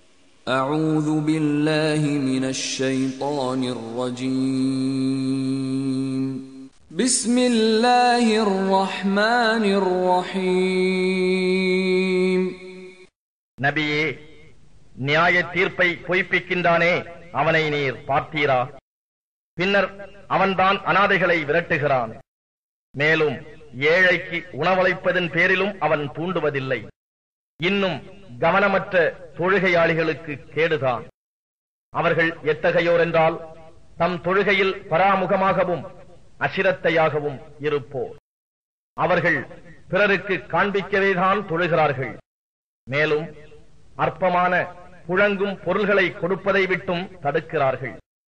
أعوذ بالله من الشيطان الرجيم. بسم الله الرحمن الرحيم. நபியே, நியாய தீர்ப்பை பொய்ப்பிக்கின்றானே அவனை நீர் பார்த்தீரா? பின்னர் அவன்தான் அனாதைகளை விரட்டுகிறான். மேலும் ஏழைக்கு உணவளிப்பதன் பேரிலும் அவன் தூண்டுவதில்லை. இன்னும் கவனமற்ற தொழுகையாளிகளுக்கு கேடுதான். அவர்கள் எத்தகையோர் என்றால், தம் தொழுகையில் பராமுகமாகவும் அசிரத்தையாகவும் இருப்போர். அவர்கள் பிறருக்கு காண்பிக்கவேதான் தொழுகிறார்கள். மேலும் அற்பமான புழங்கும் பொருள்களை கொடுப்பதை விட்டும் தடுக்கிறார்கள்.